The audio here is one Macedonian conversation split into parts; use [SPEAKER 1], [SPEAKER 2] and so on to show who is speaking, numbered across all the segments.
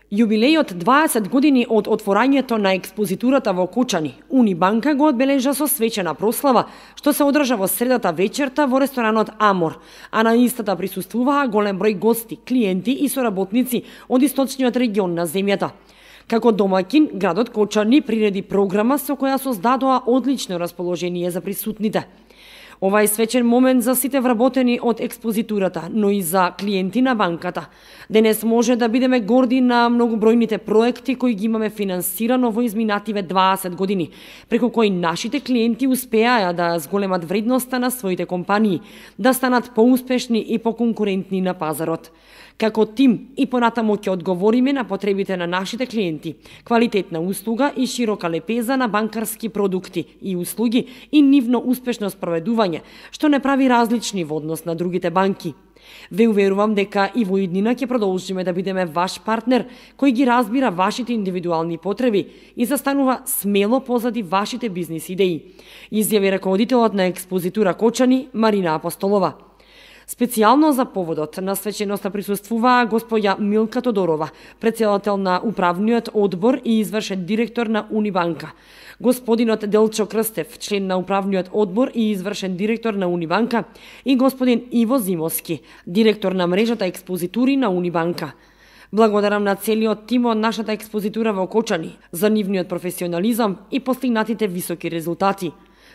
[SPEAKER 1] Јубилејот 20 години од отворањето на експозитурата во Кочани, Унибанка го одбележа со свечена прослава, што се одржа во средата вечерта во ресторанот Амор, а на истата присуствуваа голем број гости, клиенти и соработници од источниот регион на земјата. Како домаќин, градот Кочани приреди програма со која создадоа одлично расположение за присутните. Ова е свечен момент за сите вработени од експозитурата, но и за клиенти на банката. Денес може да бидеме горди на многобројните проекти кои ги имаме финансирано во изминативе 20 години, преку кои нашите клиенти успеаја да зголемат вредноста на своите компании, да станат поуспешни и поконкурентни на пазарот. Како тим и понатаму ќе одговориме на потребите на нашите клиенти, квалитетна услуга и широка лепеза на банкарски продукти и услуги и нивно успешно спроведување, што не прави различни во однос на другите банки. Ве уверувам дека и во иднина ќе продолжиме да бидеме ваш партнер кој ги разбира вашите индивидуални потреби и застанува смело позади вашите бизнис идеи, изјави раководителот на експозитура Кочани Марина Апостолова. Специјално за поводот на свеченоста присуствуваа госпоја Милка Тодорова, председател на управниот одбор и извршен директор на Унибанка, господинот Делчо Крстев, член на управниот одбор и извршен директор на Унибанка, и господин Иво Зимовски, директор на мрежата експозитури на Унибанка. Благодарам на целиот тим од нашата експозитура во Кочани за нивниот професионализам и постигнатите високи резултати.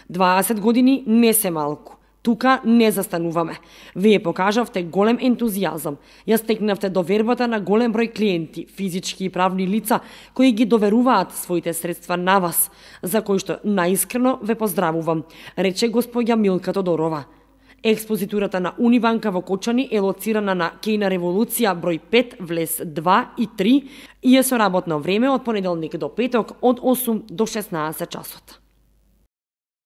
[SPEAKER 1] 20 години не се малку. Тука не застануваме. Вие покажавте голем ентузијазам. Ја стекнавте довербата на голем број клиенти, физички и правни лица, кои ги доверуваат своите средства на вас, за кои што наискрено ве поздравувам, рече госпоја Милка Тодорова. Експозитурата на Унибанка во Кочани е лоцирана на Кејна Револуција број 5, влез 2 и 3 и е со работно време од понеделник до петок од 8 до 16 часот.